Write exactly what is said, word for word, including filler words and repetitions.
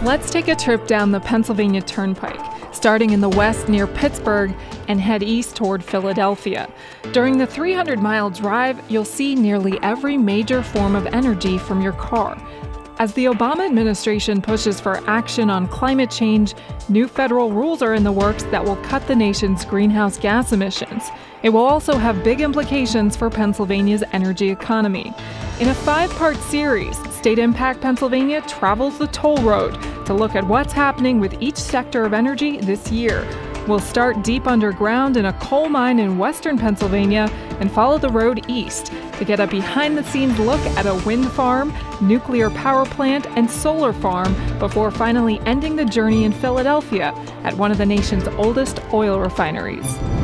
Let's take a trip down the Pennsylvania Turnpike, starting in the west near Pittsburgh and head east toward Philadelphia. During the three hundred mile drive, you'll see nearly every major form of energy from your car. As the Obama administration pushes for action on climate change, new federal rules are in the works that will cut the nation's greenhouse gas emissions. It will also have big implications for Pennsylvania's energy economy. In a five-part series, StateImpact Pennsylvania travels the toll road to look at what's happening with each sector of energy this year. We'll start deep underground in a coal mine in western Pennsylvania and follow the road east to get a behind-the-scenes look at a wind farm, nuclear power plant, and solar farm before finally ending the journey in Philadelphia at one of the nation's oldest oil refineries.